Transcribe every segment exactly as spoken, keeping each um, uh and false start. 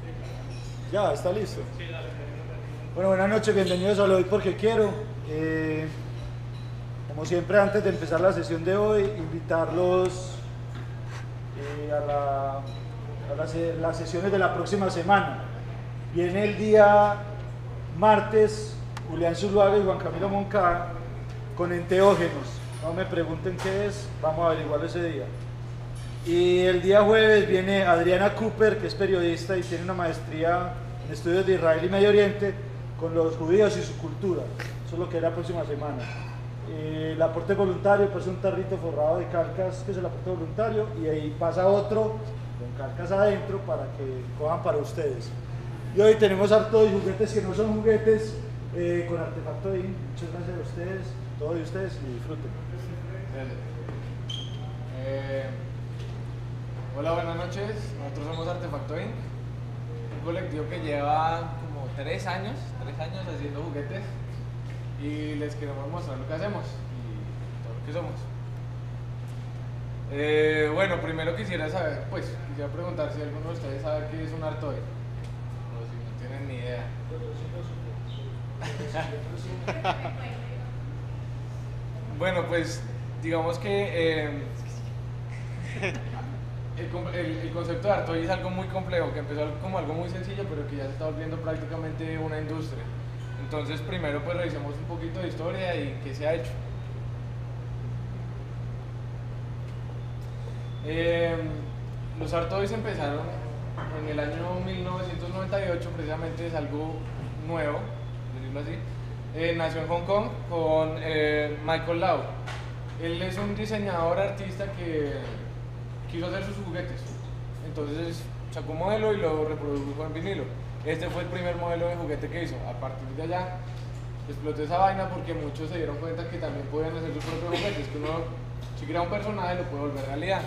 Ya, está listo. Bueno, buenas noches, bienvenidos a Lo Doy Porque Quiero. Eh, como siempre, antes de empezar la sesión de hoy, invitarlos eh, a, la, a las, las sesiones de la próxima semana. Viene el día martes Julián Zuluaga y Juan Camilo Moncada con enteógenos. No me pregunten qué es, vamos a averiguarlo ese día. Y el día jueves viene Adriana Cooper, que es periodista y tiene una maestría en estudios de Israel y Medio Oriente con los judíos y su cultura. Eso es lo que es la próxima semana. Eh, el aporte voluntario, pues un tarrito forrado de calcas, que es el aporte voluntario, y ahí pasa otro con calcas adentro para que cojan para ustedes. Y hoy tenemos harto de juguetes que no son juguetes, eh, con Artefacto I. Muchas gracias a ustedes, todos de ustedes, y disfruten. Eh, hola, buenas noches. Nosotros somos Artefacto incorporated, un colectivo que lleva como tres años, tres años haciendo juguetes y les queremos mostrar lo que hacemos y todo lo que somos. Eh, bueno, primero quisiera saber, pues, quisiera preguntar si alguno de ustedes sabe qué es un Artoid, o si no tienen ni idea. Bueno, pues, digamos que eh, el, el, el concepto de Artoid es algo muy complejo, que empezó como algo muy sencillo, pero que ya se está volviendo prácticamente una industria. Entonces, primero pues revisemos un poquito de historia y qué se ha hecho. Eh, los Artoids empezaron en el año mil novecientos noventa y ocho, precisamente es algo nuevo, decirlo así. Eh, nació en Hong Kong con eh, Michael Lau. Él es un diseñador artista que quiso hacer sus juguetes, entonces sacó un modelo y lo reprodujo en vinilo. Este fue el primer modelo de juguete que hizo. A partir de allá explotó esa vaina porque muchos se dieron cuenta que también podían hacer sus propios juguetes, que uno si crea un personaje lo puede volver realidad.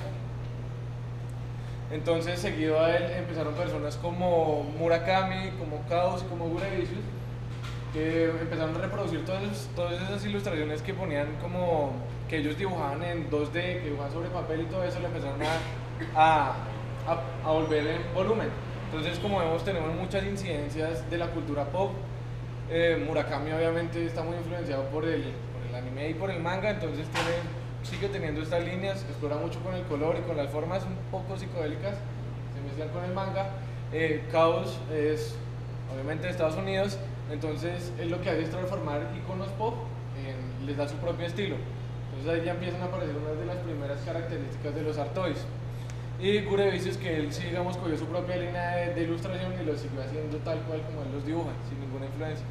Entonces seguido a él empezaron personas como Murakami, como Chaos y como Gurevicius, que empezaron a reproducir todas, todas esas ilustraciones que ponían como que ellos dibujaban en dos D, que dibujaban sobre papel y todo eso, lo empezaron a, a, a, a volver en volumen. Entonces, como vemos, tenemos muchas incidencias de la cultura pop. eh, Murakami obviamente está muy influenciado por el, por el anime y por el manga, entonces tiene, sigue teniendo estas líneas, explora mucho con el color y con las formas un poco psicodélicas, se mezclan con el manga. eh, Chaos es obviamente de Estados Unidos, entonces él lo que hace es transformar iconos pop, en, les da su propio estilo. Entonces ahí ya empiezan a aparecer unas de las primeras características de los Artoids. Y Gurevicius, que él sí, digamos, cogió su propia línea de, de ilustración y lo siguió haciendo tal cual como él los dibuja, sin ninguna influencia.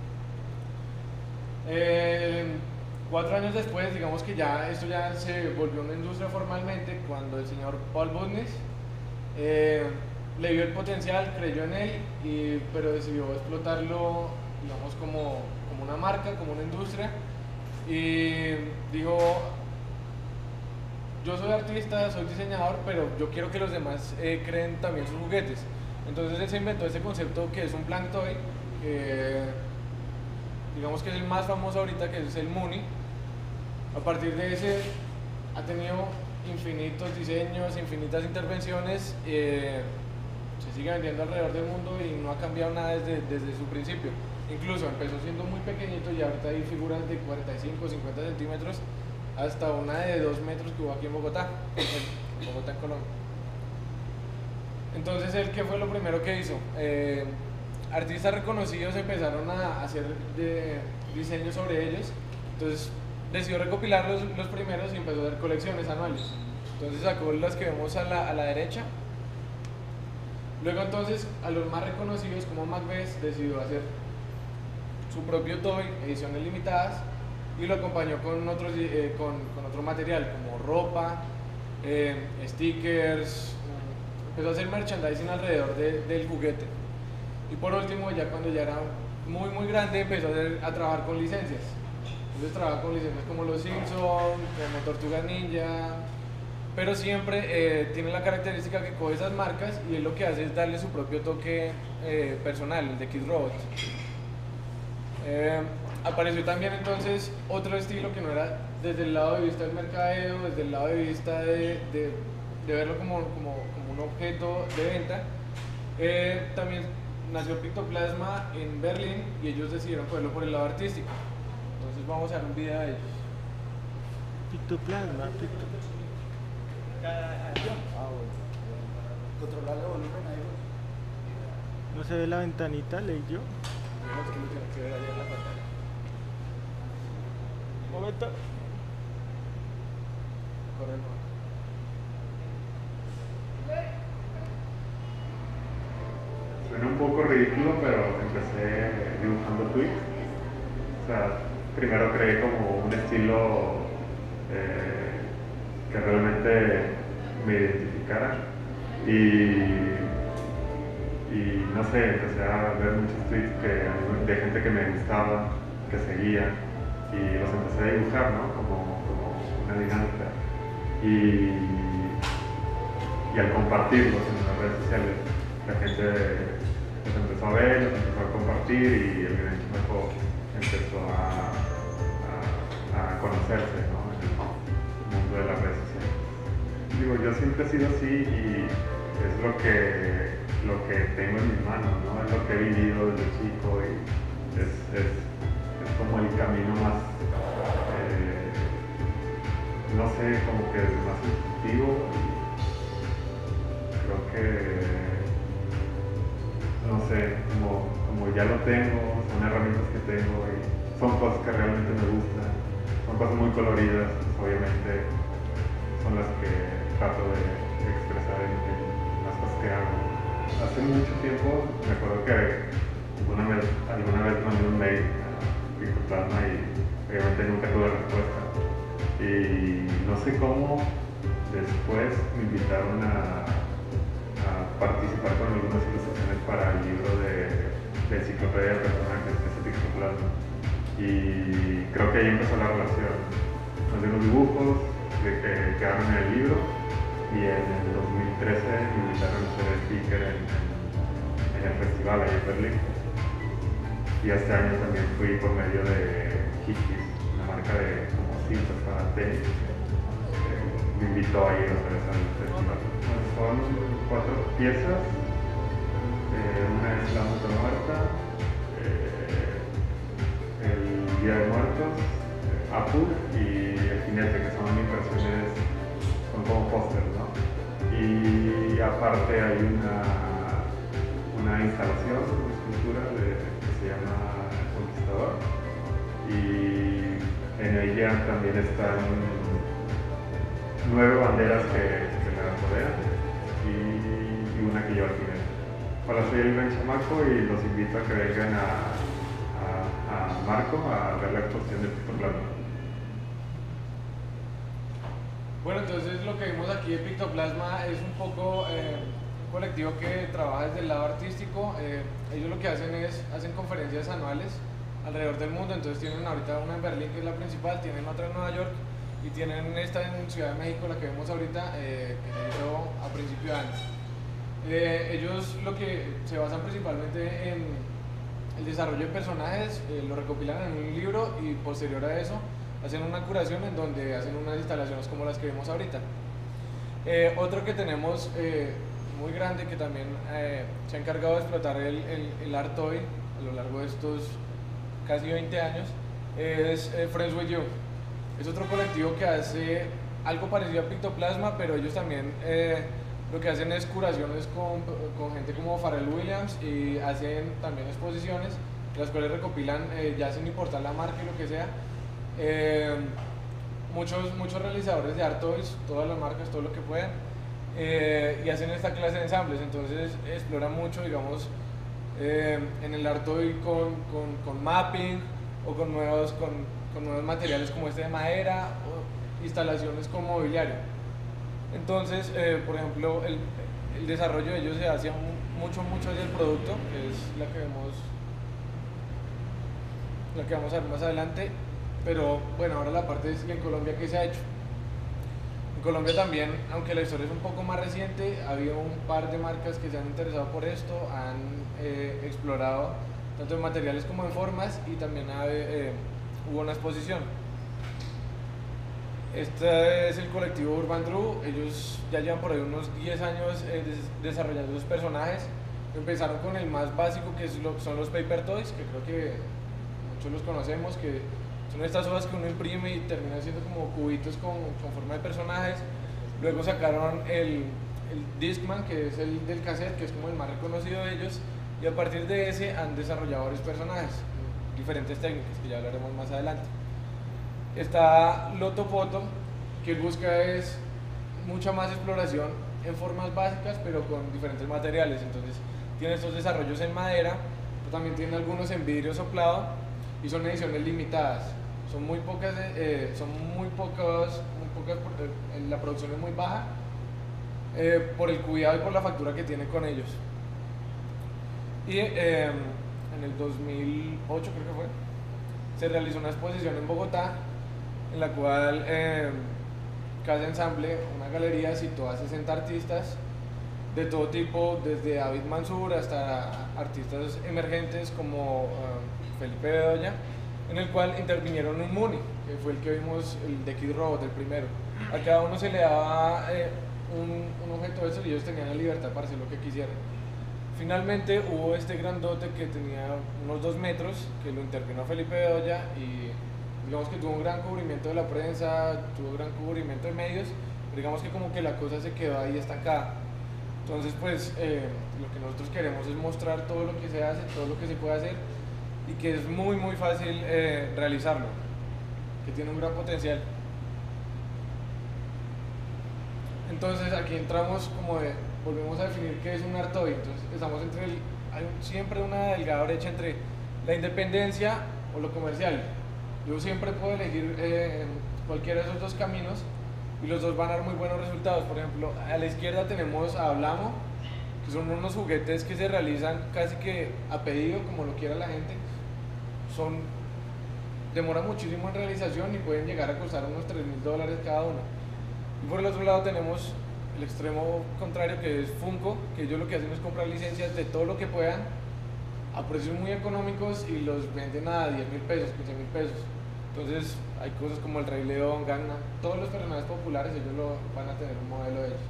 Eh, cuatro años después, digamos que ya esto ya se volvió una industria formalmente, cuando el señor Paul Botnes eh, le vio el potencial, creyó en él, y, pero decidió explotarlo, digamos, como, como una marca, como una industria, y dijo: yo soy artista, soy diseñador, pero yo quiero que los demás eh, creen también sus juguetes. Entonces él se inventó ese concepto que es un blank toy, que digamos que es el más famoso ahorita, que es el Mooney. A partir de ese ha tenido infinitos diseños, infinitas intervenciones, eh, se sigue vendiendo alrededor del mundo y no ha cambiado nada desde, desde su principio. Incluso empezó siendo muy pequeñito y ahorita hay figuras de cuarenta y cinco, cincuenta centímetros, hasta una de dos metros que hubo aquí en Bogotá, en Bogotá, en Colombia. Entonces, ¿él qué fue lo primero que hizo? Eh, artistas reconocidos empezaron a hacer de, diseños sobre ellos, entonces decidió recopilar los, los primeros y empezó a hacer colecciones anuales. Entonces sacó las que vemos a la, a la derecha. Luego entonces a los más reconocidos como Macbeth decidió hacer su propio toy, ediciones limitadas, y lo acompañó con, otros, eh, con, con otro material como ropa, eh, stickers, empezó a hacer merchandising alrededor de, del juguete. Y por último, ya cuando ya era muy muy grande, empezó a, hacer, a trabajar con licencias. Entonces trabaja con licencias como Los Simpsons, como Tortugas Ninja, pero siempre eh, tiene la característica que coge esas marcas y él lo que hace es darle su propio toque eh, personal, el de Kid Robot. Eh, apareció también entonces otro estilo que no era desde el lado de vista del mercadeo, desde el lado de vista de, de, de verlo como, como, como un objeto de venta, Eh, también nació Pictoplasma en Berlín y ellos decidieron cogerlo por el lado artístico. Entonces vamos a ver un video de ellos. Pictoplasma, pictoplasma. Ah, bueno. Controlar el volumen ahí. No se ve la ventanita, leí yo. No, es que lo tienen que ver allá en la pantalla. Momento. Corre, no. Suena un poco ridículo, pero empecé dibujando tweets. O sea, primero creé como un estilo eh, que realmente me identificara y, y no sé, empecé a ver muchos tweets que, de gente que me gustaba, que seguía y los empecé a dibujar, ¿no? Como, como una dinámica. Y, y al compartirlos en las redes sociales, la gente los empezó a ver, los empezó a compartir y el Chamakó empezó a, a, a conocerse, ¿no? En el mundo de las redes sociales. Digo, yo siempre he sido así y es lo que, lo que tengo en mis manos, ¿no? Es lo que he vivido desde chico y es, es, es como el camino más, eh, no sé, como que más intuitivo y creo que no sé, como, como ya lo tengo, son herramientas que tengo y son cosas que realmente me gustan, son cosas muy coloridas, pues obviamente son las que trato de expresar en, en las cosas que hago. Hace mucho tiempo me acuerdo que alguna vez, alguna vez mandé un mail a Pictoplasma y obviamente nunca tuve respuesta. Y no sé cómo después me invitaron a participar con algunas ilustraciones para el libro de, de enciclopedia de personajes que es Pictoplasma. Y creo que ahí empezó la relación. Mandé unos dibujos de que quedaron en el libro y en el dos mil trece me invitaron a ser speaker en, en, en el festival ahí en Berlín. Y este año también fui por medio de Hikis, una marca de como cintas para tenis. Eh, me invitó ahí otra vez al festival. Son cuatro piezas, eh, una es La Muerte Muerta, eh, El Día de Muertos, eh, Apu y El Jinete, que son impresiones, son como pósters, ¿no? Y aparte hay una, una instalación, una escultura de, que se llama El Conquistador y en ella también están nueve banderas que, que me rodean. Y, y una que yo al final. Hola, soy el Chamaco y los invito a que vengan a, a, a Marco a ver la exposición de Pictoplasma. Bueno, entonces lo que vimos aquí de Pictoplasma es un poco eh, un colectivo que trabaja desde el lado artístico. Eh, ellos lo que hacen es, hacen conferencias anuales alrededor del mundo, entonces tienen ahorita una en Berlín que es la principal, tienen otra en Nueva York y tienen esta en Ciudad de México, la que vemos ahorita, eh, que se hizo a principio de año. Eh, ellos lo que se basan principalmente en el desarrollo de personajes, eh, lo recopilan en un libro y posterior a eso hacen una curación en donde hacen unas instalaciones como las que vemos ahorita. Eh, otro que tenemos eh, muy grande que también eh, se ha encargado de explotar el, el, el art toy a lo largo de estos casi veinte años es eh, Friends With You. Es otro colectivo que hace algo parecido a Pictoplasma, pero ellos también eh, lo que hacen es curaciones con, con gente como Pharrell Williams y hacen también exposiciones, las cuales recopilan, eh, ya sin importar la marca y lo que sea, eh, muchos, muchos realizadores de art toys, todas las marcas, todo lo que puedan, eh, y hacen esta clase de ensambles. Entonces exploran mucho, digamos, eh, en el art toy con, con, con mapping o con nuevos, con, con nuevos materiales como este de madera o instalaciones con mobiliario. Entonces, eh, por ejemplo, el, el desarrollo de ellos se hace mucho, mucho hacia el producto, que es la que vemos, la que vamos a ver más adelante. Pero bueno, ahora la parte es en Colombia qué se ha hecho. En Colombia también, aunque la historia es un poco más reciente, ha habido un par de marcas que se han interesado por esto, han eh, explorado tanto en materiales como en formas y también ha, eh, hubo una exposición. Este es el colectivo Urban Drew. Ellos ya llevan por ahí unos diez años eh, des desarrollando sus personajes. Empezaron con el más básico, que es lo, son los paper toys, que creo que muchos los conocemos, que son estas hojas que uno imprime y terminan siendo como cubitos con, con forma de personajes. Luego sacaron el, el Discman, que es el del cassette, que es como el más reconocido de ellos, y a partir de ese han desarrollado varios personajes, diferentes técnicas, que ya hablaremos más adelante. Está Lotopoto, que busca es mucha más exploración en formas básicas, pero con diferentes materiales. Entonces tiene estos desarrollos en madera, pero también tiene algunos en vidrio soplado, y son ediciones limitadas. Son muy pocas, eh, son muy pocas, muy pocas, eh, la producción es muy baja, eh, por el cuidado y por la factura que tiene con ellos. Y eh, en el dos mil ocho creo que fue, se realizó una exposición en Bogotá, en la cual eh, Casa Ensamble, una galería, citó a sesenta artistas de todo tipo, desde David Mansur hasta artistas emergentes como uh, Felipe Bedoya, en el cual intervinieron un Muni, que fue el que vimos, el de Kid Robot, el primero. A cada uno se le daba eh, un, un objeto de eso y ellos tenían la libertad para hacer lo que quisieran. Finalmente hubo este grandote que tenía unos dos metros, que lo intervino Felipe Bedoya, y digamos que tuvo un gran cubrimiento de la prensa, tuvo un gran cubrimiento de medios, pero digamos que como que la cosa se quedó ahí estancada. Entonces pues eh, lo que nosotros queremos es mostrar todo lo que se hace, todo lo que se puede hacer, y que es muy muy fácil eh, realizarlo, que tiene un gran potencial. Entonces aquí entramos como de, volvemos a definir qué es un art toy. Entonces estamos entre el, hay un, siempre una delgada brecha entre la independencia o lo comercial. Yo siempre puedo elegir eh, cualquiera de esos dos caminos y los dos van a dar muy buenos resultados. Por ejemplo, a la izquierda tenemos a Hablamo, que son unos juguetes que se realizan casi que a pedido, como lo quiera la gente. Son, demora muchísimo en realización y pueden llegar a costar unos tres mil dólares cada uno. Y por el otro lado tenemos el extremo contrario, que es Funko, que ellos lo que hacen es comprar licencias de todo lo que puedan a precios muy económicos y los venden a diez mil pesos, quince mil pesos. Entonces hay cosas como el Rey León, Gangnam, todos los personajes populares ellos lo, van a tener un modelo de ellos.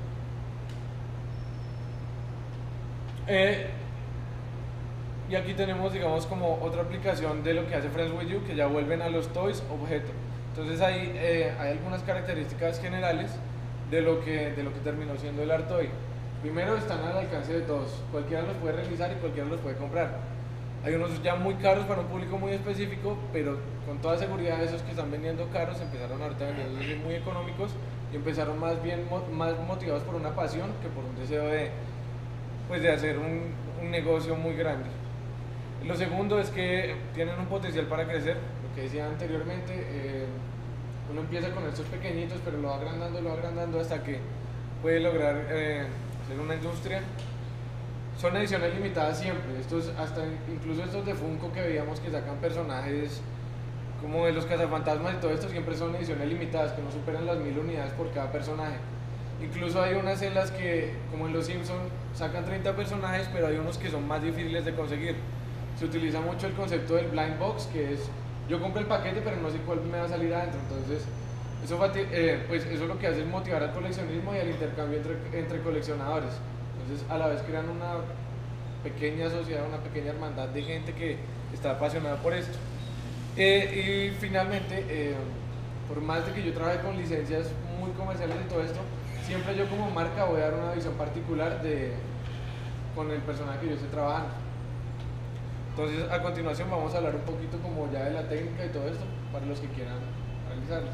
Eh, y aquí tenemos, digamos, como otra aplicación de lo que hace Friends With You, que ya vuelven a los toys objeto. Entonces ahí eh, hay algunas características generales de lo, que, de lo que terminó siendo el art toy. Primero, están al alcance de todos, cualquiera los puede realizar y cualquiera los puede comprar. Hay unos ya muy caros para un público muy específico, pero con toda seguridad esos que están vendiendo caros empezaron ahorita vendiendo muy económicos y empezaron más bien más motivados por una pasión que por un deseo de, pues de hacer un, un negocio muy grande. Lo segundo es que tienen un potencial para crecer, lo que decía anteriormente, eh, uno empieza con estos pequeñitos, pero lo va agrandando, lo va agrandando hasta que puede lograr eh, hacer una industria. Son ediciones limitadas siempre, estos, hasta incluso estos de Funko que veíamos que sacan personajes como de los cazafantasmas y todo esto, siempre son ediciones limitadas, que no superan las mil unidades por cada personaje. Incluso hay unas en las que, como en Los Simpsons, sacan treinta personajes, pero hay unos que son más difíciles de conseguir. Se utiliza mucho el concepto del blind box, que es, yo compro el paquete pero no sé cuál me va a salir adentro. Entonces eso, eh, pues eso lo que hace es motivar al coleccionismo y al intercambio entre, entre coleccionadores. Entonces a la vez crean una pequeña sociedad, una pequeña hermandad de gente que está apasionada por esto. Eh, y finalmente, eh, por más de que yo trabaje con licencias muy comerciales y todo esto, siempre yo como marca voy a dar una visión particular de, con el personaje que yo esté trabajando. Entonces a continuación vamos a hablar un poquito como ya de la técnica y todo esto para los que quieran realizarlos.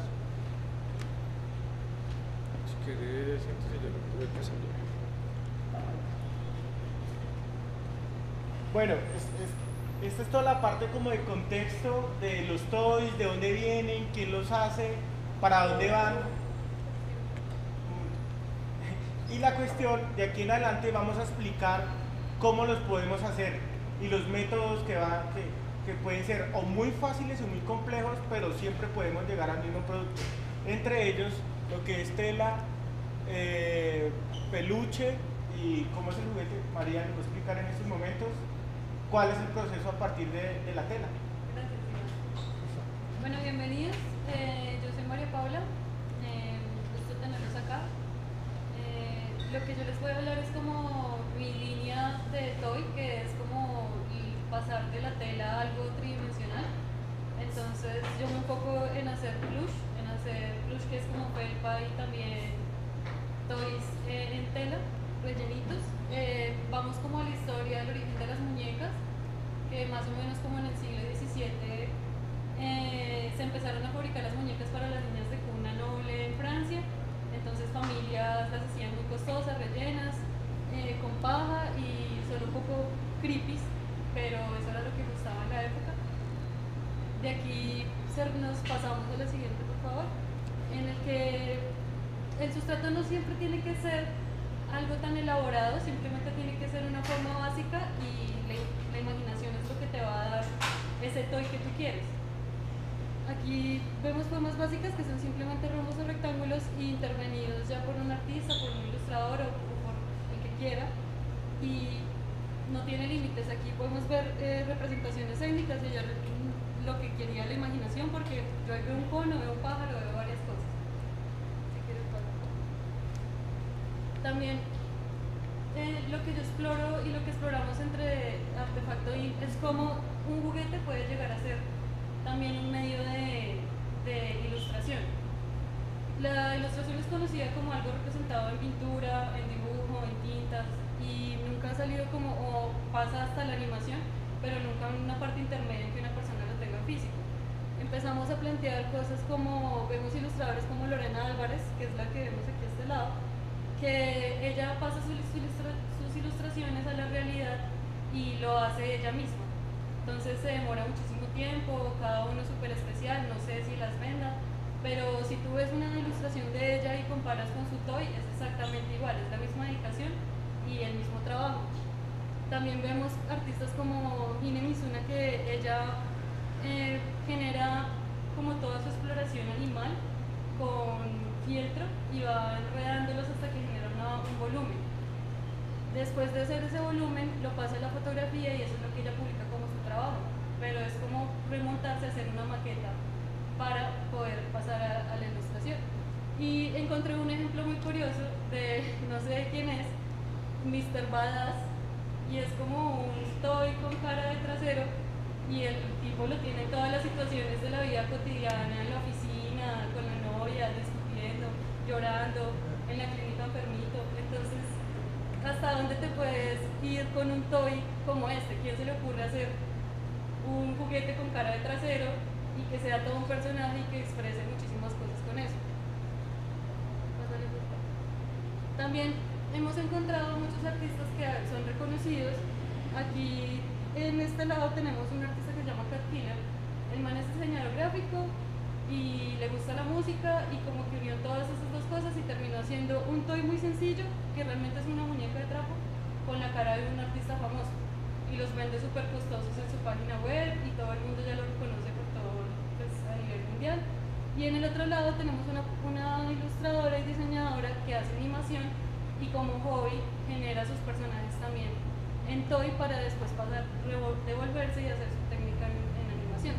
Si quieres, entonces yo lo voy empezando. Bueno, es, es, esta es toda la parte como de contexto de los toys, de dónde vienen, quién los hace, para dónde van. Y la cuestión, de aquí en adelante vamos a explicar cómo los podemos hacer y los métodos que, van, que, que pueden ser o muy fáciles o muy complejos, pero siempre podemos llegar al mismo producto. Entre ellos, lo que es tela, eh, peluche y cómo es el juguete. María nos va a explicar en estos momentos cuál es el proceso a partir de, de la tela. Gracias. Bueno, bienvenidos. Eh, yo soy María Paula. Eh, gusto tenerlos acá. Eh, lo que yo les voy a hablar es como mi línea de toys. de la tela algo tridimensional. Entonces yo me enfoco en hacer plush, en hacer plush que es como felpa y también toys eh, en tela, rellenitos. Eh, vamos como a la historia del origen de las muñecas, que más o menos como en el siglo diecisiete eh, se empezaron a fabricar las muñecas para las niñas de cuna noble en Francia. Entonces familias las hacían muy costosas, rellenas, eh, con paja y son un poco creepy, pero eso era lo que gustaba en la época. De aquí nos pasamos a la siguiente, por favor, en el que el sustrato no siempre tiene que ser algo tan elaborado, simplemente tiene que ser una forma básica y la, la imaginación es lo que te va a dar ese toy que tú quieres. Aquí vemos formas básicas que son simplemente rombos o rectángulos intervenidos ya por un artista, por un ilustrador o, o por el que quiera, y no tiene límites. Aquí podemos ver eh, representaciones étnicas y ya lo que quería la imaginación, porque yo veo un cono, veo un pájaro, veo varias cosas. Si quieres, también eh, lo que yo exploro y lo que exploramos entre Artefacto y es cómo un juguete puede llegar a ser también un medio de, de ilustración. La ilustración es conocida como algo representado en pintura, en dibujo, en tintas, y nunca ha salido como, o pasa hasta la animación, pero nunca en una parte intermedia en que una persona lo tenga físico. Empezamos a plantear cosas como, vemos ilustradores como Lorena Álvarez, que es la que vemos aquí a este lado, que ella pasa sus, ilustra, sus ilustraciones a la realidad y lo hace ella misma. Entonces se demora muchísimo tiempo, cada uno es súper especial, no sé si las venda, pero si tú ves una ilustración de ella y comparas con su toy, es exactamente igual, es la misma dedicación y el mismo trabajo. También vemos artistas como Hine Mizuna, que ella eh, genera como toda su exploración animal con fieltro y va enredándolos hasta que genera una, un volumen. Después de hacer ese volumen, lo pasa a la fotografía y eso es lo que ella publica como su trabajo, pero es como remontarse a hacer una maqueta para poder pasar a, a la ilustración. Y encontré un ejemplo muy curioso de, no sé de quién es, mister Badass, y es como un toy con cara de trasero y el tipo lo tiene en todas las situaciones de la vida cotidiana, en la oficina, con la novia, discutiendo, llorando, en la clínica enfermito. Entonces, ¿hasta dónde te puedes ir con un toy como este? ¿Quién se le ocurre hacer un juguete con cara de trasero y que sea todo un personaje y que exprese muchísimas cosas con eso? También hemos encontrado muchos artistas que son reconocidos. Aquí en este lado tenemos un artista que se llama Cat Killer. El man es diseñador gráfico y le gusta la música y como que unió todas esas dos cosas y terminó haciendo un toy muy sencillo que realmente es una muñeca de trapo con la cara de un artista famoso y los vende súper costosos en su página web y todo el mundo ya lo reconoce por todo, pues, a nivel mundial. Y en el otro lado tenemos una, una ilustradora y diseñadora que hace animación y como hobby genera sus personajes también en toy para después pasar, devolverse y hacer su técnica en, en animación.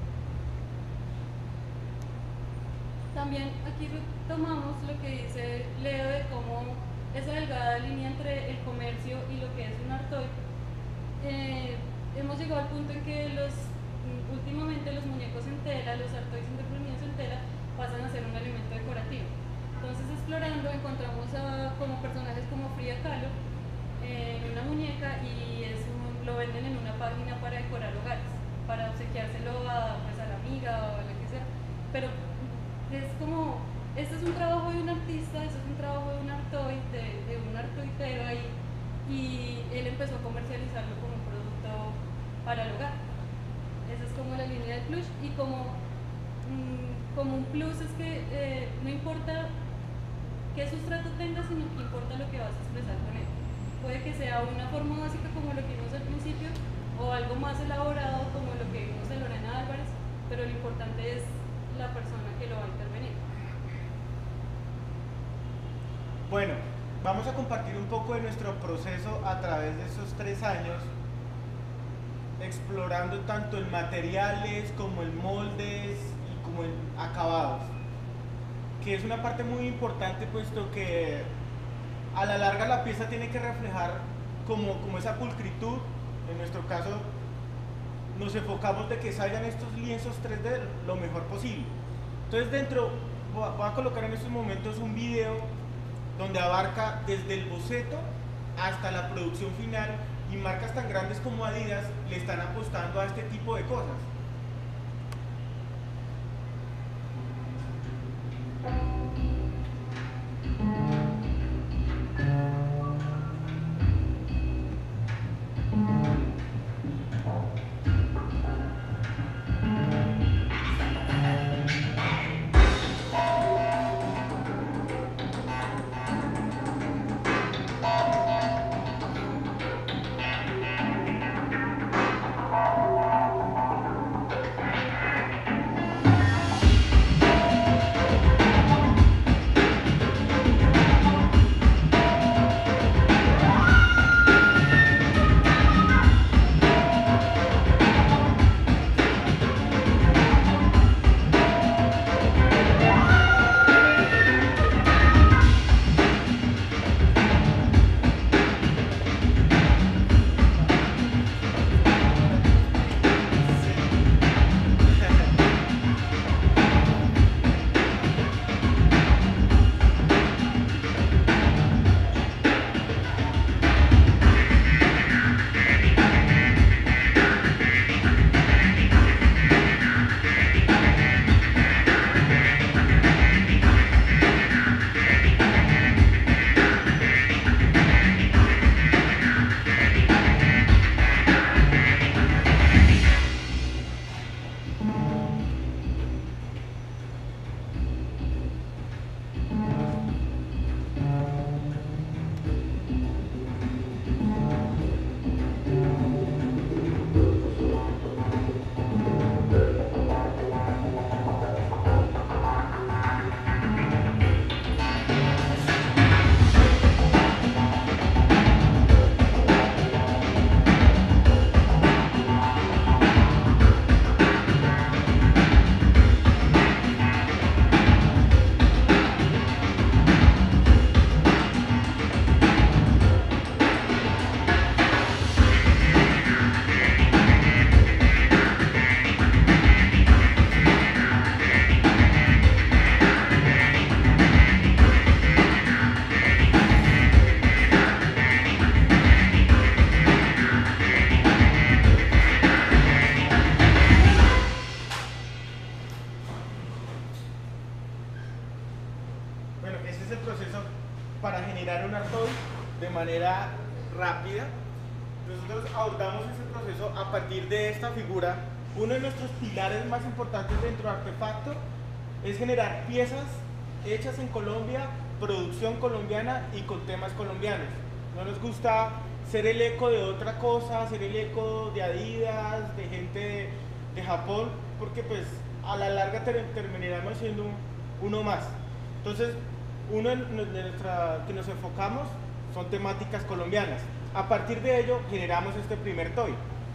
También aquí tomamos lo que dice Leo de cómo esa delgada línea entre el comercio y lo que es un art toy. Eh, hemos llegado al punto en que los, últimamente los muñecos en tela, los art toys intervenidos en tela, pasan a ser un elemento decorativo. Entonces, explorando, encontramos a, como personajes como Frida Kahlo en eh, una muñeca y es un, lo venden en una página para decorar hogares, para obsequiárselo a, pues, a la amiga o a la que sea. Pero es como, este es un trabajo de un artista, este es un trabajo de un art toy, de, de un art toytero ahí, y él empezó a comercializarlo como un producto para el hogar. Esa es como la línea del plush y como, mmm, como un plus es que eh, no importa qué sustrato tengas, sino que importa lo que vas a expresar con él. Puede que sea una forma básica como lo que vimos al principio o algo más elaborado como lo que vimos de Lorena Álvarez, pero lo importante es la persona que lo va a intervenir. Bueno, vamos a compartir un poco de nuestro proceso a través de estos tres años, explorando tanto en materiales como en moldes y como en acabados, que es una parte muy importante puesto que a la larga la pieza tiene que reflejar como, como esa pulcritud, en nuestro caso nos enfocamos de que salgan estos lienzos tres D lo mejor posible. Entonces dentro, voy a colocar en estos momentos un video donde abarca desde el boceto hasta la producción final, y marcas tan grandes como Adidas le están apostando a este tipo de cosas. Para generar un Artois de manera rápida. Nosotros abordamos ese proceso a partir de esta figura. Uno de nuestros pilares más importantes dentro de Artefacto es generar piezas hechas en Colombia, producción colombiana y con temas colombianos. No nos gusta ser el eco de otra cosa, ser el eco de Adidas, de gente de, de Japón, porque pues a la larga ter terminaremos siendo un, uno más. Entonces, uno de nuestra, que nos enfocamos son temáticas colombianas. A partir de ello generamos este primer toy.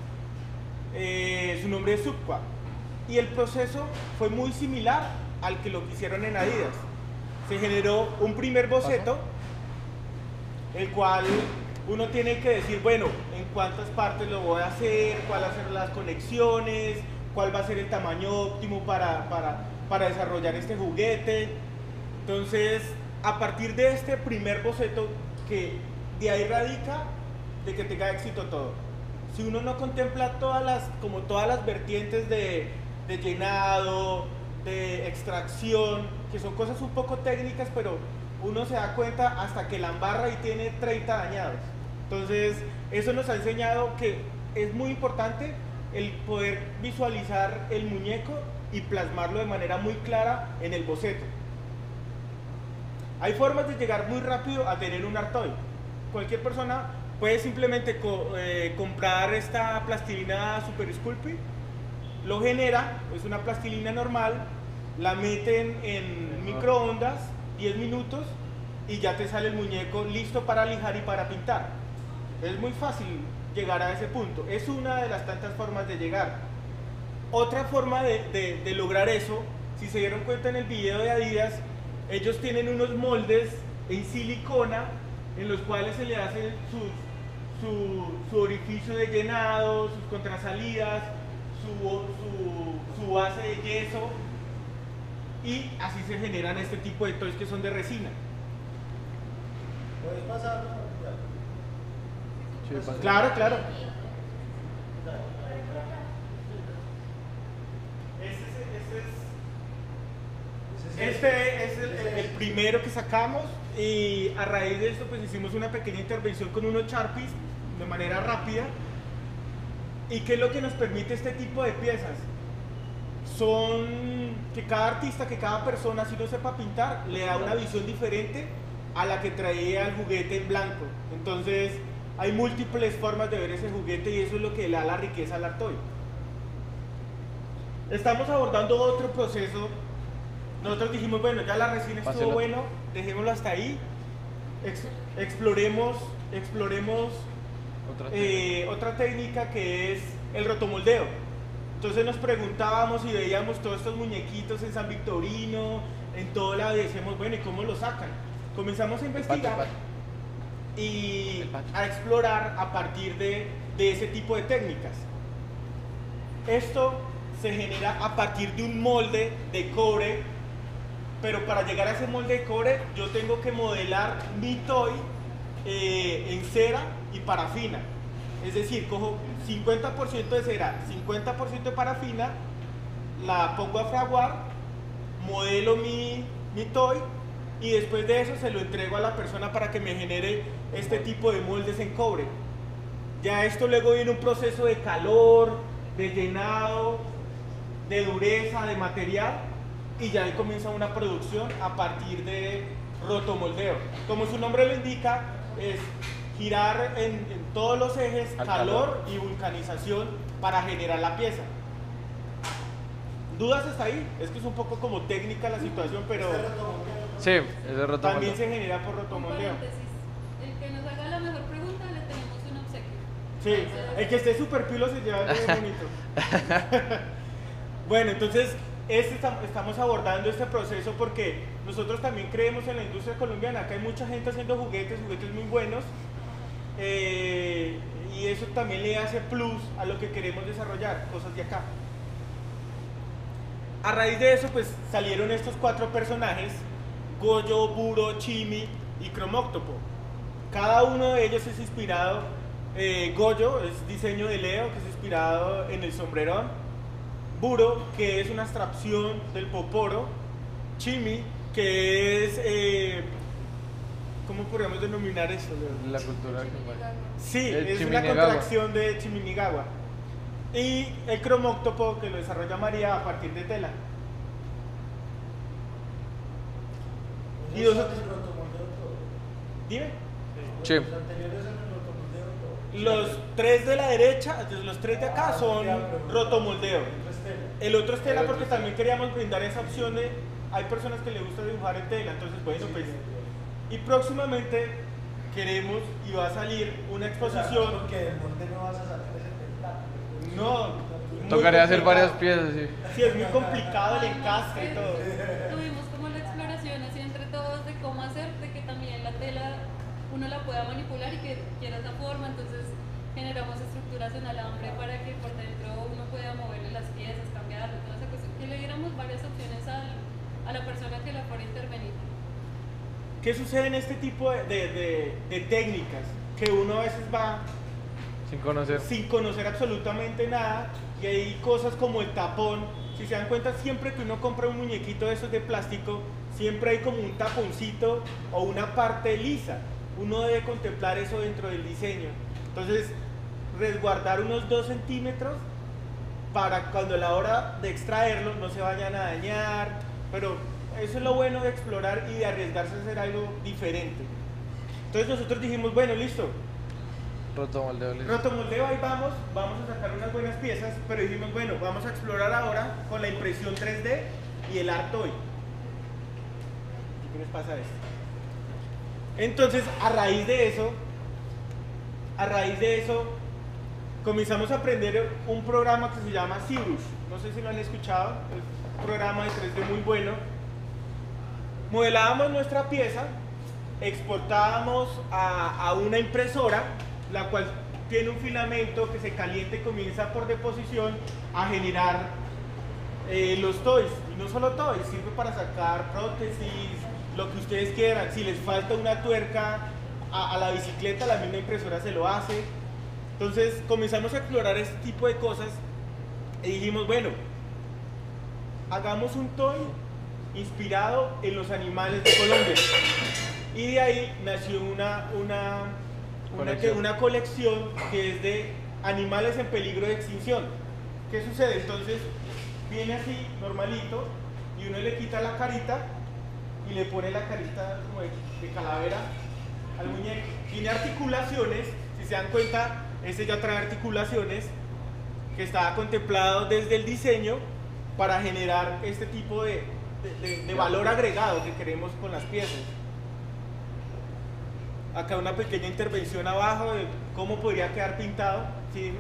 Eh, su nombre es Subqua, y el proceso fue muy similar al que lo que hicieron en Adidas. Se generó un primer boceto, el cual uno tiene que decir, bueno, en cuántas partes lo voy a hacer, cuáles van a ser las conexiones, cuál va a ser el tamaño óptimo para, para, para desarrollar este juguete. Entonces, a partir de este primer boceto, que de ahí radica de que tenga éxito todo. Si uno no contempla todas las, como todas las vertientes de, de llenado, de extracción, que son cosas un poco técnicas, pero uno se da cuenta hasta que la embarra y tiene treinta dañados. Entonces, eso nos ha enseñado que es muy importante el poder visualizar el muñeco y plasmarlo de manera muy clara en el boceto. Hay formas de llegar muy rápido a tener un Artois. Cualquier persona puede simplemente co eh, comprar esta plastilina Super Sculpey, lo genera, es una plastilina normal, la meten en microondas, diez minutos, y ya te sale el muñeco listo para lijar y para pintar. Es muy fácil llegar a ese punto, es una de las tantas formas de llegar. Otra forma de, de, de lograr eso, si se dieron cuenta en el video de Adidas, ellos tienen unos moldes en silicona en los cuales se le hacen sus, su, su orificio de llenado, sus contrasalidas, su, su, su base de yeso y así se generan este tipo de toys que son de resina. ¿Puedes pasar? Sí, pasa. Claro, claro. Este es, este es, este es el, el primero que sacamos y a raíz de esto pues hicimos una pequeña intervención con unos Sharpies de manera rápida. ¿Y qué es lo que nos permite este tipo de piezas? Son que cada artista, que cada persona, si no sepa pintar, le da una visión diferente a la que traía el juguete en blanco. Entonces hay múltiples formas de ver ese juguete y eso es lo que le da la riqueza al Art Toy. Estamos abordando otro proceso. Nosotros dijimos, bueno, ya la resina estuvo Páselo. bueno, dejémoslo hasta ahí. Ex exploremos, exploremos Otra eh, otra técnica que es el rotomoldeo. Entonces nos preguntábamos y veíamos todos estos muñequitos en San Victorino, en todo lado, y decíamos, bueno, ¿y cómo lo sacan? Comenzamos a investigar pato. y El pato. a explorar a partir de, de ese tipo de técnicas. Esto se genera a partir de un molde de cobre, pero para llegar a ese molde de cobre yo tengo que modelar mi toy eh, en cera y parafina. Es decir, cojo cincuenta por ciento de cera, cincuenta por ciento de parafina, la pongo a fraguar, modelo mi, mi toy y después de eso se lo entrego a la persona para que me genere este tipo de moldes en cobre. Ya esto luego viene un proceso de calor, de llenado, de dureza, de material y ya ahí comienza una producción a partir de rotomoldeo. Como su nombre lo indica, es girar en, en todos los ejes, Al calor, calor y vulcanización para generar la pieza. ¿Dudas hasta ahí? Es que es un poco como técnica la situación, pero Sí, ese roto. también se genera por Un rotomoldeo. paréntesis, el que nos haga la mejor pregunta le tenemos un obsequio. Sí, Entonces, el que esté súper pilo se lleva algo bien bonito. Bueno, entonces este está- estamos abordando este proceso porque nosotros también creemos en la industria colombiana. Acá hay mucha gente haciendo juguetes, juguetes muy buenos. eh, y eso también le hace plus a lo que queremos desarrollar, cosas de acá. A raíz de eso, pues salieron estos cuatro personajes: Goyo, Buro, Chimi y Cromoctopo. Cada uno de ellos es inspirado, eh, Goyo es diseño de Leo, que es inspirado en el sombrerón. Buro, que es una abstracción del poporo. Chimi, que es, eh, ¿cómo podríamos denominar eso, Leo? La cultura. Sí, El es una Chiminigawa. contracción de Chiminigawa. Y el Cromoctopo, que lo desarrolla María a partir de tela. Y Esos nosotros- son el rotomoldeo todo. Dime. Sí. Los anteriores son el rotomoldeo todo. Los tres de la derecha, los tres de acá son rotomoldeo. Entonces, tela. El otro es tela El otro porque es también queríamos brindar esa opción de, hay personas que les gusta dibujar en tela, entonces bueno, Sí, pues. sí, sí. Y próximamente queremos y va a salir una exposición. Porque del molde no vas a sacar ese tentáculo. No. muy Tocaría hacer complicado. varias piezas, sí. Sí, es muy complicado el además encastre y que todo. Tuvimos como la exploración así entre todos de cómo hacer, de que también la tela uno la pueda manipular y que quiera esa forma, entonces generamos estructuras en alambre para que por dentro uno pueda moverle las piezas, cambiarlo, toda esa cosa, que le diéramos varias opciones al, a la persona que la fuera a intervenir. ¿Qué sucede en este tipo de, de- de- de técnicas? Que uno a veces va Sin conocer. sin conocer absolutamente nada y hay cosas como el tapón. Si se dan cuenta, siempre que uno compra un muñequito de esos de plástico, siempre hay como un taponcito o una parte lisa. Uno debe contemplar eso dentro del diseño. Entonces, resguardar unos dos centímetros para cuando a la hora de extraerlo no se vayan a dañar, pero eso es lo bueno de explorar y de arriesgarse a hacer algo diferente. Entonces nosotros dijimos, bueno, listo, Rotomoldeo. listo. rotomoldeo, ahí vamos, vamos a sacar unas buenas piezas, pero dijimos, bueno, vamos a explorar ahora con la impresión tres D y el Art Toy. ¿Qué les pasa a esto? Entonces, a raíz de eso, a raíz de eso, comenzamos a aprender un programa que se llama Cirrus. No sé si lo han escuchado, es un programa de tres D muy bueno. Modelábamos nuestra pieza, exportábamos a, a una impresora, la cual tiene un filamento que se calienta y comienza por deposición a generar eh, los toys. Y no solo toys, sirve para sacar prótesis, lo que ustedes quieran. Si les falta una tuerca a, a la bicicleta, la misma impresora se lo hace. Entonces comenzamos a explorar este tipo de cosas y dijimos, bueno, hagamos un toy inspirado en los animales de Colombia. Y de ahí nació una, una, una, colección. Que, una colección que es de animales en peligro de extinción. ¿Qué sucede? Entonces viene así, normalito, y uno le quita la carita y le pone la carita como de, de calavera al muñeco. Tiene articulaciones, si se dan cuenta, este ya trae articulaciones que estaba contemplado desde el diseño para generar este tipo de, de, de, de valor agregado que queremos con las piezas. Acá una pequeña intervención abajo de cómo podría quedar pintado. ¿Sí?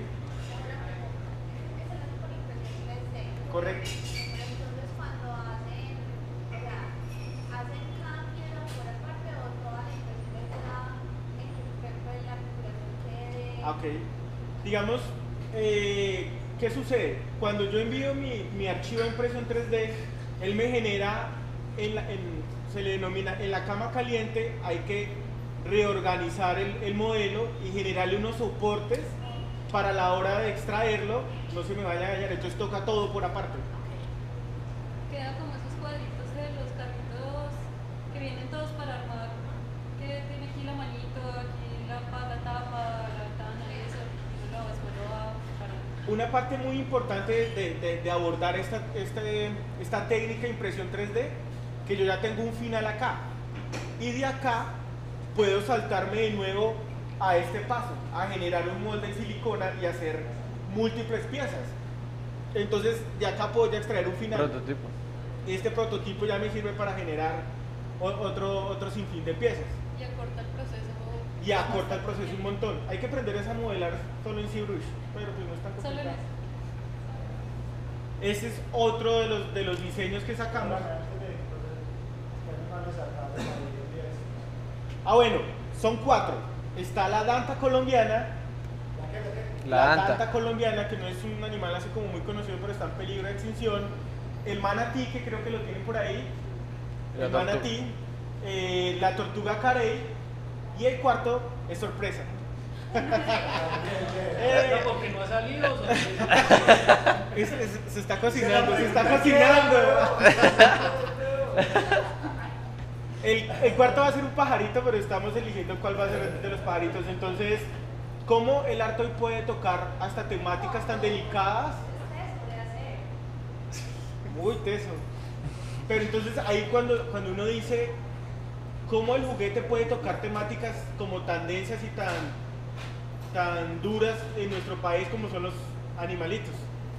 Correcto. Entonces, cuando hacen, o sea, hacen cada piedra por aparte o toda la impresión queda en que, por ejemplo, en la articulación quede. Ok. Digamos, eh, ¿qué sucede? Cuando yo envío mi, mi archivo impreso en tres D, él me genera, en la, en, se le denomina, en la cama caliente, hay que reorganizar el, el modelo y generarle unos soportes para la hora de extraerlo, no se me vaya a dañar, entonces toca todo por aparte. Queda como esos cuadritos de los carritos que vienen todos para armar, que tiene aquí la manito, aquí la, la tapa, la ventana y eso, y luego después lo va para... Una parte muy importante de, de, de abordar esta, este, esta técnica de impresión tres D, que yo ya tengo un final acá, y de acá puedo saltarme de nuevo a este paso, a generar un molde en silicona y hacer múltiples piezas. Entonces de acá puedo ya extraer un final. Prototipo. Y este prototipo ya me sirve para generar o- otro, otro sinfín de piezas. Y acorta el proceso. Y acorta el proceso un montón. Hay que aprender a modelar solo en ZBrush, pero pues no es tan Solo en complicado. eso. Ese es otro de los, de los diseños que sacamos. Ah, bueno, son cuatro. Está la danta colombiana. La anta. colombiana, que no es un animal así como muy conocido, pero está en peligro de extinción. El manatí, que creo que lo tienen por ahí. La El tortuga. manatí. eh, la tortuga carey. Y el cuarto es sorpresa. Eh, No, porque no ha salido. o sea, es- es- se está cocinando, se está cocinando. El, el cuarto va a ser un pajarito, pero estamos eligiendo cuál va a ser de los pajaritos. Entonces, ¿cómo el arte hoy puede tocar hasta temáticas tan delicadas? Muy teso. Pero entonces ahí cuando, cuando uno dice cómo el juguete puede tocar temáticas como tan densas y tan, tan duras en nuestro país como son los animalitos.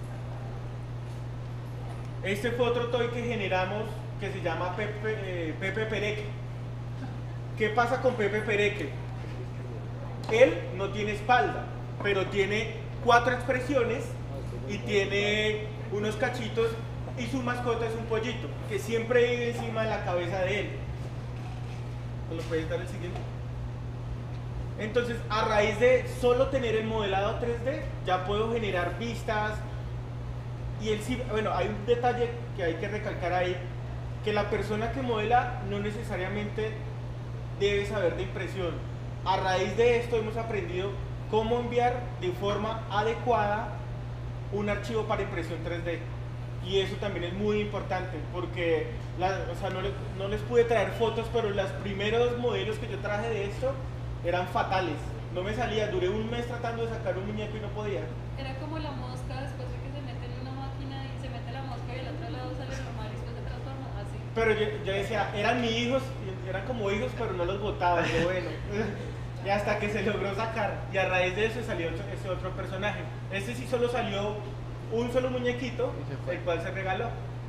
Este fue otro toy que generamos que se llama Pepe, eh, Pepe Pereque. ¿Qué pasa con Pepe Pereque? Él no tiene espalda, pero tiene cuatro expresiones y tiene unos cachitos y su mascota es un pollito que siempre vive encima de la cabeza de él. ¿Me lo puedes dar el siguiente? Entonces, a raíz de solo tener el modelado tres D, ya puedo generar vistas. Y el, sí- bueno, hay un detalle que hay que recalcar ahí, que la persona que modela no necesariamente debe saber de impresión. A raíz de esto hemos aprendido cómo enviar de forma adecuada un archivo para impresión tres D. Y eso también es muy importante porque la- o sea, no, les, no les pude traer fotos, pero los primeros modelos que yo traje de esto eran fatales. No me salía, duré un mes tratando de sacar un muñeco y no podía. Era como la mosca después de que se mete en una máquina y se mete la mosca y el otro lado sale normal y después se transforma así. Pero yo, yo decía, eran mis hijos, y eran como hijos, pero no los botaba, yo bueno. Y hasta que se logró sacar, y a raíz de eso salió otro- ese otro personaje. Este sí solo salió un solo muñequito, Y se fue. el cual se regaló.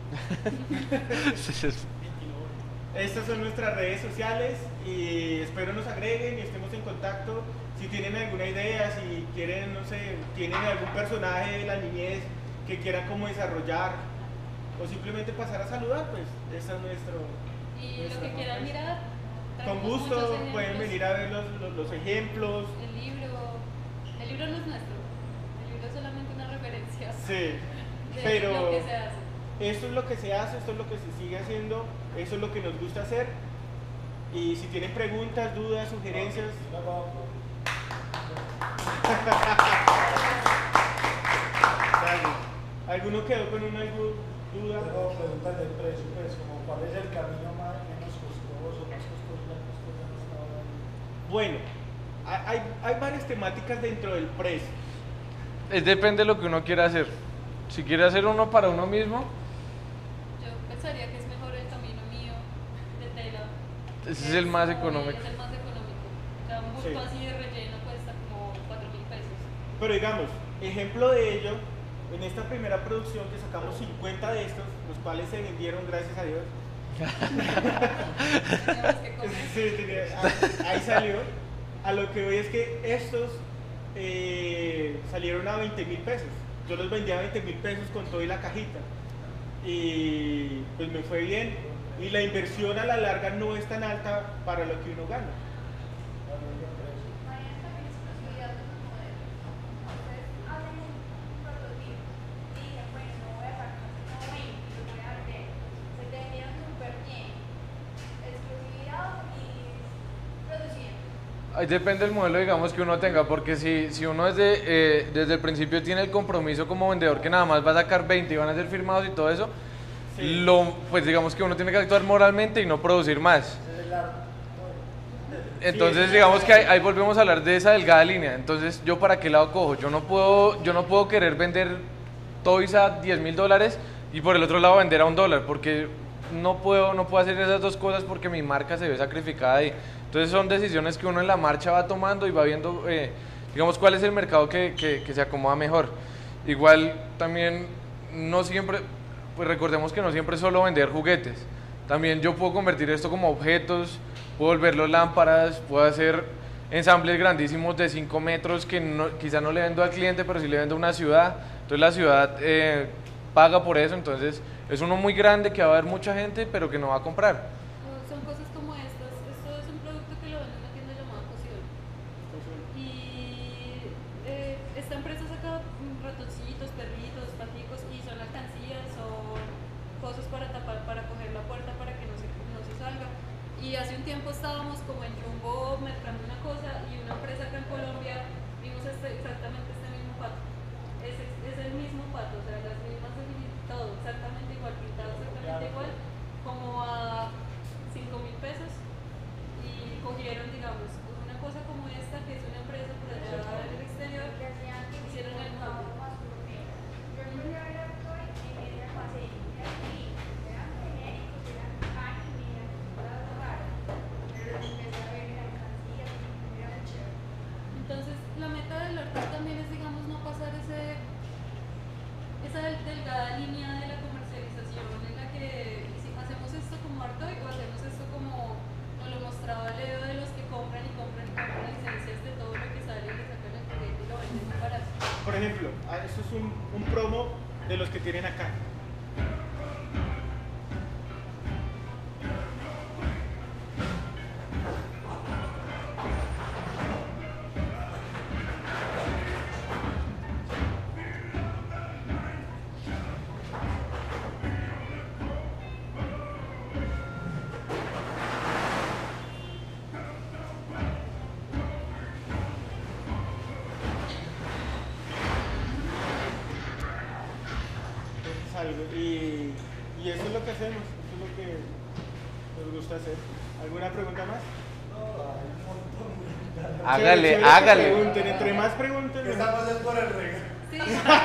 Estas son nuestras redes sociales y espero nos agreguen y estemos en contacto. Si tienen alguna idea, si quieren, no sé, tienen algún personaje de la niñez que quieran como desarrollar o simplemente pasar a saludar, pues ese es nuestro... Y nuestra lo que quieran fanpage. mirar, Con traemos gusto muchos pueden ejemplos. venir a ver los, los, los ejemplos. El libro, el libro no es nuestro, el libro es solamente una referencia Sí, de pero lo que se hace. esto es lo que se hace, esto es lo que se sigue haciendo, eso es lo que nos gusta hacer. Y si tienen preguntas, dudas, sugerencias, dale. ¿Alguno quedó con una du- duda? Tengo preguntas del precio, pues, como cuál es el camino más menos costoso, más costoso, más costoso hasta ahora. Bueno, hay, hay varias temáticas dentro del precio. Es depende de lo que uno quiera hacer. Si quiere hacer uno para uno mismo, Yo pensaría que es mejor el camino mío de tela. ese es el más como- económico. Es el más económico. O sea, un bulto Sí. así de relleno cuesta como cuatro mil pesos. Pero digamos, ejemplo de ello, en esta primera producción que sacamos cincuenta de estos, los cuales se vendieron, gracias a Dios. Teníamos que comer. Sí, tenía- ah, ahí salió. A lo que voy es que estos eh, salieron a veinte mil pesos. Yo los vendía a veinte mil pesos con todo y la cajita. Y pues me fue bien. Y la inversión a la larga no es tan alta para lo que uno gana. Mañana también exclusividad de los modelos. Ustedes hacen un prototipo y dicen, bueno, no voy a sacar como veinte, lo voy a vender. Se te vendieron súper bien. Exclusividad y produciendo. ahí depende del modelo, digamos, que uno tenga, porque si, si uno desde, eh, desde el principio tiene el compromiso como vendedor que nada más va a sacar veinte y van a ser firmados y todo eso, Sí. lo, pues digamos que uno tiene que actuar moralmente y no producir más. Ese es el arte. Entonces, Sí, digamos es- que ahí, ahí volvemos a hablar de esa delgada línea. Entonces, ¿yo para qué lado cojo? Yo no puedo, yo no puedo querer vender toys a diez mil dólares y por el otro lado vender a un dólar, porque no puedo, no puedo hacer esas dos cosas porque mi marca se ve sacrificada ahí. Entonces, son decisiones que uno en la marcha va tomando y va viendo, eh, digamos, cuál es el mercado que, que, que se acomoda mejor. Igual, también, no siempre, pues recordemos que no siempre es solo vender juguetes. También yo puedo convertir esto como objetos, puedo volverlo lámparas, puedo hacer ensambles grandísimos de cinco metros que no, quizá no le vendo al cliente, pero sí le vendo a una ciudad. Entonces la ciudad eh, paga por eso, entonces es uno muy grande que va a haber mucha gente, pero que no va a comprar. Son cosas como estas. Esto es un producto que lo vende en una tienda llamada Cosión. Y eh, esta empresa saca mm, ratoncitos, perritos, paticos y son alcancías, son cosas para tapar, para coger la puerta para que no se, no se salga. Y hace un tiempo estábamos como en Jumbo mercando una cosa y una empresa acá en Colombia vimos este, exactamente este mismo pato. Es, es el mismo pato, o sea, las mismas, todo exactamente igual, pintado exactamente igual, como a cinco mil pesos. Y cogieron, digamos, una cosa como esta, que es una empresa por allá en el exterior, Que hacían que hicieron el trabajo cambio. más europeo. Yo empecé a ver a Toy en el almacén. Eran lindos, eran genéricos, eran anime, eran cosas raras. Pero los empecé a ver en alcancías, era muy chévere. Entonces, la meta del artista también es, digamos, no pasar ese, esa del- delgada línea de la comercialización en la que si hacemos esto como Artoy o hacemos esto como nos lo mostraba Leo, de los que compran y compran y compran licencias de todo lo que sale y le sacan el juguete y lo venden muy barato. Por ejemplo, ah, esto es un, un promo de los que tienen acá. Es algo, y, y eso es lo que hacemos, eso es lo que nos gusta hacer. ¿Alguna pregunta más? Hágale, Chévere, chévere que hágale. Pregunten, entre más pregunten, ¿Qué mejor. estamos haciendo por el regalo? Sí.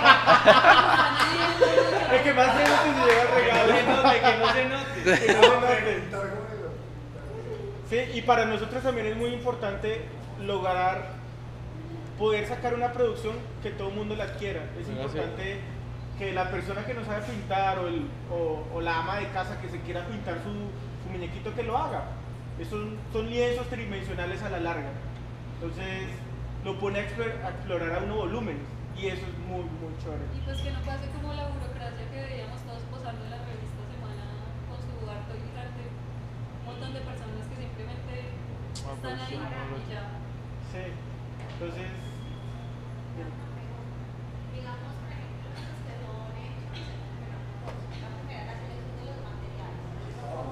El que más pregunten se lleva el regalo. Que no se note, que no se note. Que no se note. Sí, y para nosotros también es muy importante lograr poder sacar una producción que todo el mundo la quiera. Es Bueno, sí. importante que la persona que no sabe pintar o, el- o- o la ama de casa que se quiera pintar su, su muñequito que lo haga. Esos son lienzos tridimensionales a la larga. Entonces lo pone a, explor- a explorar a uno volúmenes y eso es muy, muy chévere. Y pues que no pase como la burocracia que veíamos todos posando en la revista Semana con su harto gigante. Un montón de personas que simplemente Ah, están pues ahí sí, no lo y ya. Sí, entonces Digamos, por ejemplo, los que son hechos, la primera, la selección de los materiales. ¿Cómo,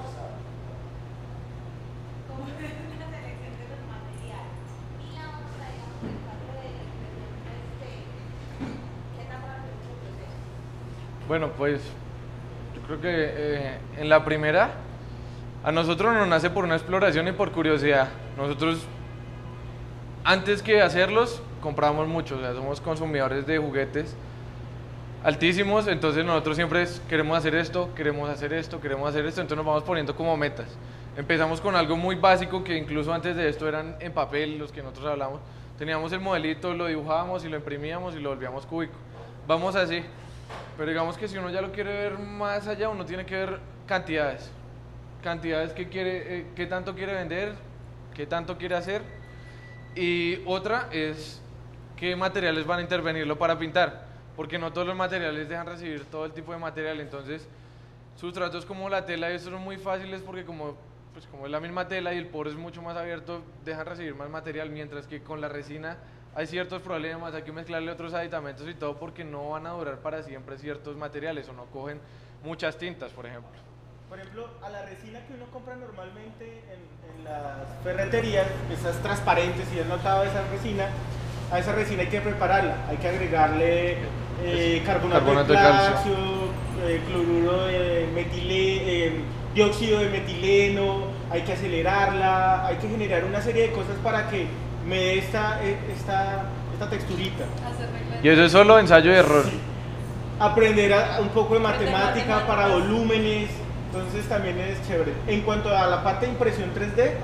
cómo es la selección de los materiales? Y la otra, digamos, el caso de la impresión tres D, ¿qué tan rápido es el proceso? Bueno, pues yo creo que eh, en la primera a nosotros nos nace por una exploración y por curiosidad. Nosotros antes que hacerlos compramos mucho, o sea, somos consumidores de juguetes altísimos, entonces nosotros siempre es, queremos hacer esto, queremos hacer esto, queremos hacer esto, entonces nos vamos poniendo como metas. Empezamos con algo muy básico que incluso antes de esto eran en papel, los que nosotros hablamos. Teníamos el modelito, lo dibujábamos y lo imprimíamos y lo volvíamos cúbico. Vamos así, pero digamos que si uno ya lo quiere ver más allá, uno tiene que ver cantidades. Cantidades que quiere, eh, qué tanto quiere vender, qué tanto quiere hacer. Y otra es qué materiales van a intervenirlo para pintar, porque no todos los materiales dejan recibir todo el tipo de material, entonces sustratos como la tela y estos son muy fáciles porque como, pues como es la misma tela y el poro es mucho más abierto, dejan recibir más material, mientras que con la resina hay ciertos problemas, hay que mezclarle otros aditamentos y todo porque no van a durar para siempre ciertos materiales o no cogen muchas tintas, por ejemplo. Por ejemplo, a la resina que uno compra normalmente en, en las ferreterías, esas transparentes, si has notado esa resina, a esa resina hay que prepararla, hay que agregarle eh, carbonato, carbonato de de calcio, calcio, eh, cloruro de metileno, eh, dióxido de metileno, hay que acelerarla, hay que generar una serie de cosas para que me dé esta, esta, esta texturita. Y eso es solo ensayo y error. Sí. Aprender a, un poco de matemática matemáticas. para volúmenes, entonces también es chévere. En cuanto a la parte de impresión tres D,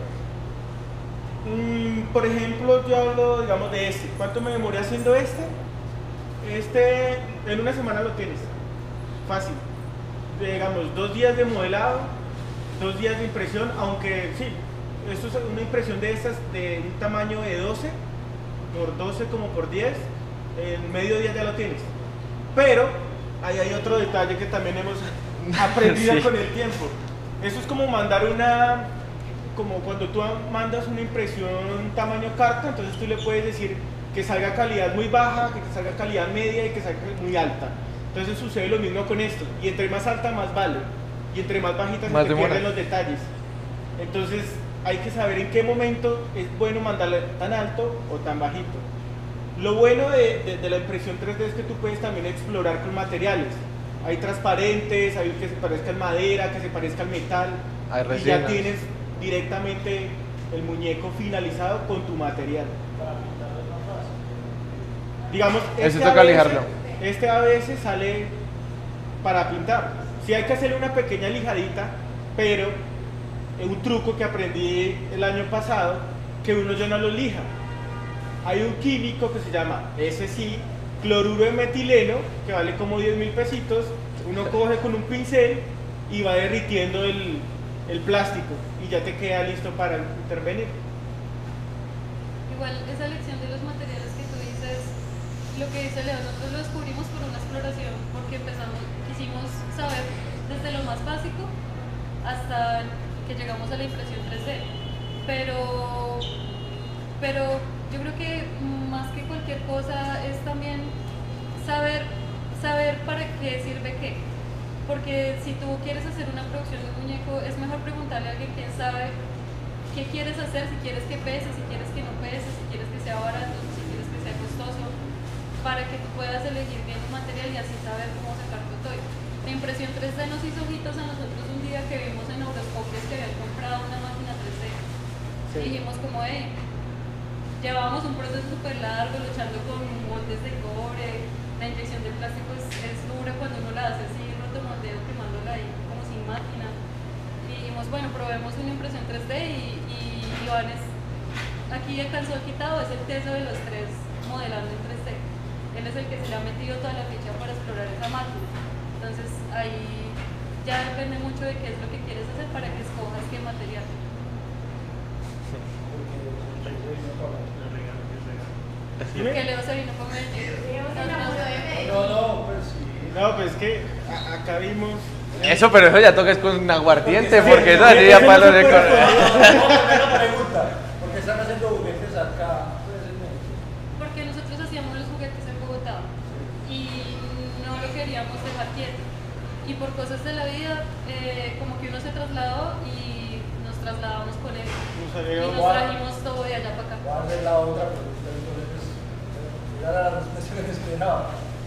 mmm, por ejemplo, yo hablo, digamos, de este. ¿Cuánto me demoré haciendo este? Este, en una semana lo tienes. Fácil. Digamos, dos días de modelado, dos días de impresión, aunque sí, esto es una impresión de estas de un tamaño de doce por doce como por diez, en medio día ya lo tienes. Pero ahí hay otro detalle que también hemos aprendido Sí. con el tiempo. Eso es como mandar una, como cuando tú mandas una impresión tamaño carta, entonces tú le puedes decir que salga calidad muy baja, que salga calidad media y que salga muy alta. Entonces sucede lo mismo con esto, y entre más alta más vale, y entre más bajita se Más te demora. pierden los detalles. Entonces hay que saber en qué momento es bueno mandarle tan alto o tan bajito. Lo bueno de, de, de la impresión tres D es que tú puedes también explorar con materiales. Hay transparentes, hay que se parezca en madera, que se parezca al metal, Hay y ya resinas. tienes directamente el muñeco finalizado con tu material. Para pintarlo es más fácil. Digamos, Ese este toca A B S, lijarlo. este A B S sale para pintar. Sí hay que hacerle una pequeña lijadita, pero es un truco que aprendí el año pasado, que uno ya no lo lija. Hay un químico que se llama, ese sí, cloruro de metileno, que vale como diez mil pesitos. Uno coge con un pincel y va derritiendo el, el plástico y ya te queda listo para intervenir. Igual esa elección de los materiales que tú dices, lo que dice Leo, nosotros lo descubrimos por una exploración, porque empezamos, quisimos saber desde lo más básico hasta que llegamos a la impresión tres D. Pero, pero yo creo que más que cualquier cosa es también saber, saber para qué sirve qué. Porque si tú quieres hacer una producción de un muñeco, es mejor preguntarle a alguien que sabe qué quieres hacer, si quieres que pese, si quieres que no pese, si quieres que sea barato, si quieres que sea costoso, para que tú puedas elegir bien un material y así saber cómo sacar tu toy. La impresión tres D nos hizo ojitos a nosotros un día que vimos en Euroscopias que habían comprado una máquina tres D. Sí. Y dijimos como, hey, llevábamos un proceso súper largo luchando con moldes de cobre, la inyección del plástico es, es dura cuando uno la hace así, rotomoldeo, quemándola ahí como sin máquina. Y dijimos, bueno, probemos una impresión tres D y, y Iván es, aquí alcanzó el quitado, es el teso de los tres modelando en tres D. Él es el que se le ha metido toda la ficha para explorar esa máquina. Entonces ahí ya depende mucho de qué es lo que quieres hacer para que escojas qué material. Porque Leo se vino con Medellín. No, no, pues sí. No, pues que a- acá vimos. Eso, pero eso ya toca es con aguardiente, Sí, porque eso sí, así ya eso palo no se de puede correr. No, primera pregunta. ¿Por qué están haciendo juguetes acá? Pues, en Medellín. Porque nosotros hacíamos los juguetes queríamos dejar quieto. Y por cosas de la vida, eh, como que uno se trasladó y nos trasladamos con él. Nos Y salió- nos trajimos todo de allá para acá. Voy a hacer la otra pregunta, entonces, llegar a la respuesta que esperaba.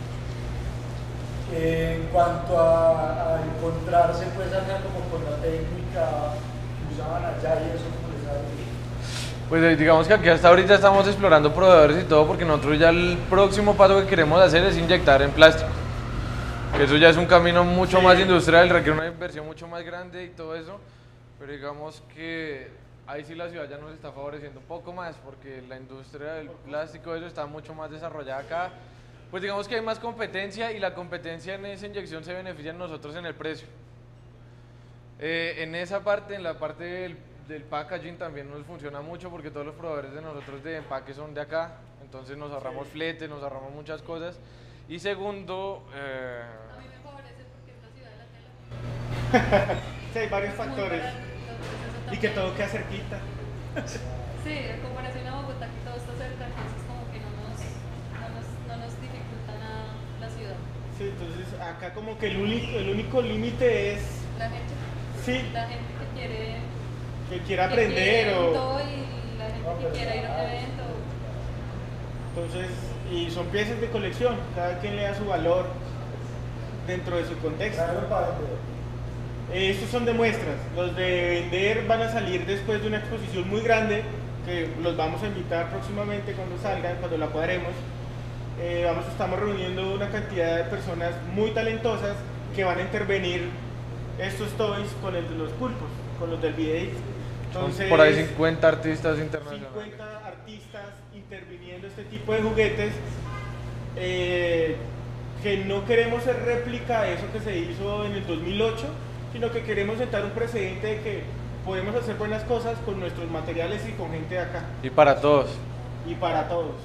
Eh, en cuanto a, a encontrarse pues acá como con la técnica que usaban allá y eso, ¿cómo les ha ido? Pues eh, digamos que aquí hasta ahorita estamos explorando proveedores y todo porque nosotros ya el próximo paso que queremos hacer es inyectar en plástico. Que eso ya es un camino mucho Sí. más industrial, requiere una inversión mucho más grande y todo eso. Pero digamos que ahí sí la ciudad ya nos está favoreciendo un poco más porque la industria del plástico eso está mucho más desarrollada acá. Pues digamos que hay más competencia y la competencia en esa inyección se beneficia a nosotros en el precio. Eh, en esa parte, en la parte del, del packaging también nos funciona mucho porque todos los proveedores de nosotros de empaque son de acá, entonces nos ahorramos flete, nos ahorramos muchas cosas. Y segundo, eh, A mí me favorece porque es la ciudad de la tela. Sí, hay varios Muy factores. barato, entonces eso Y que también. todo queda cerquita. Sí, en comparación a Bogotá, que todo está cerca, entonces como que no nos, no nos, no nos dificulta nada la ciudad. Sí, entonces acá como que el único, el único límite es La gente, sí, la gente que quiere, que quiera que aprender quiere o todo y la gente que quiera ir a un evento. entonces y son piezas de colección, cada quien le da su valor dentro de su contexto. Trajeron para vender. Eh, Estos son de muestras, los de vender van a salir después de una exposición muy grande que los vamos a invitar próximamente cuando salgan, cuando la cuadremos. Eh, vamos, estamos reuniendo una cantidad de personas muy talentosas que van a intervenir estos toys con el de los pulpos, con los del videíto. son Entonces, por ahí cincuenta artistas internacionales. cincuenta artistas interviniendo este tipo de juguetes eh, que no queremos ser réplica de eso que se hizo en el dos mil ocho, sino que queremos sentar un precedente de que podemos hacer buenas cosas con nuestros materiales y con gente de acá Y para todos. y para todos.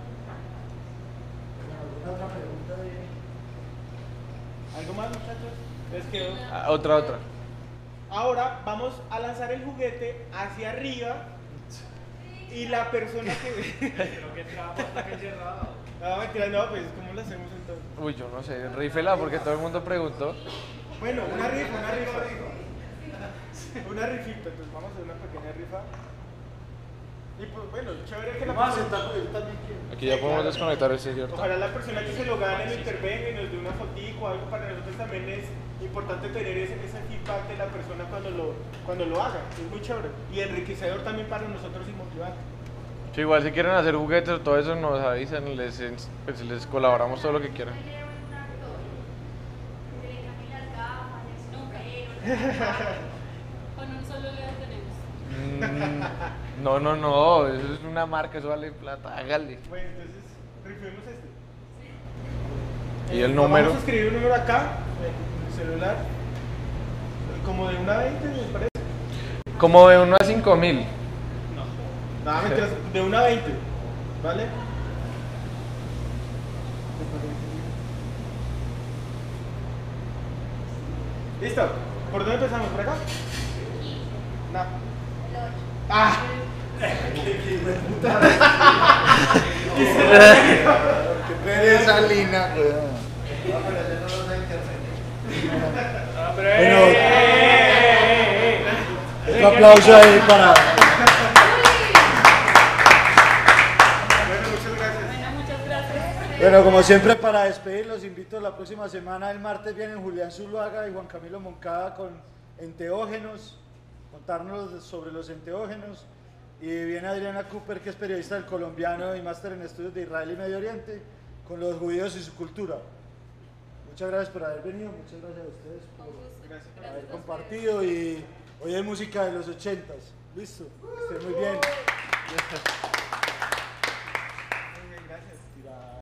¿Alguna otra pregunta de...? ¿Algo más, muchachos? ¿Les quedó? Ah, otra, otra. Ahora vamos a lanzar el juguete hacia arriba y la persona que... Creo que entramos hasta que cerrado. No, mentira, no, pues ¿cómo lo hacemos entonces? Uy, yo no sé, rífela porque todo el mundo preguntó. Bueno, una rifa, una rifa. Una rifita, pues vamos a hacer una pequeña rifa. Y pues bueno, chévere que la Más persona, sentado, yo también quiero. Aquí ya podemos desconectar ese, ¿cierto? ojalá la persona que se lo gane lo intervenga y nos dé una fotico o algo. Para nosotros también es importante tener ese, ese feedback de la persona cuando lo, cuando lo haga. Es muy chévere y enriquecedor también para nosotros y motivante. Sí, igual si quieren hacer juguetes o todo eso nos avisan, les, pues, les colaboramos todo lo que quieran. Él era un actor. Que le cambien las gafas, el sombrero, Con un solo león tenemos. Mm, no, no, no, eso es una marca, eso vale plata, hágale. Bueno, entonces rifemos este. ¿Y el Eh, número? Vamos a escribir un número acá, en el celular. eh, Como de una a veinte, me parece. Como de uno a cinco mil. No, mentiras, de una a veinte, ¿vale? ¿Listo? ¿Por dónde empezamos? ¿Por acá? No. el ocho. ¡Ah! Qué pereza, Lina, weón. Ah, pero Bueno, eh, eh, eh, eh. otro aplauso ahí para... Bueno, muchas gracias. Bueno, muchas gracias. Bueno, como siempre, para despedir, los invito la próxima semana. El martes vienen Julián Zuluaga y Juan Camilo Moncada con enteógenos, contarnos sobre los enteógenos. Y viene Adriana Cooper, que es periodista del Colombiano y máster en estudios de Israel y Medio Oriente, con los judíos y su cultura. Muchas gracias por haber venido, muchas gracias a ustedes Con por gusto. Gracias. Gracias haber a ustedes. compartido. Y hoy hay música de los ochentas. Listo, que estén muy bien.